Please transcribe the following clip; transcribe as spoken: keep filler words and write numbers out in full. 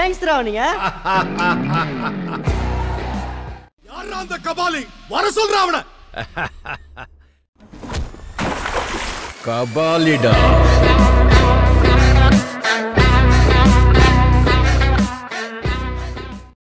கேங்ஸ்டரா நீங்க? யாரா அந்த கபாலி? வர சொல்றா அவன. கபாலிடா.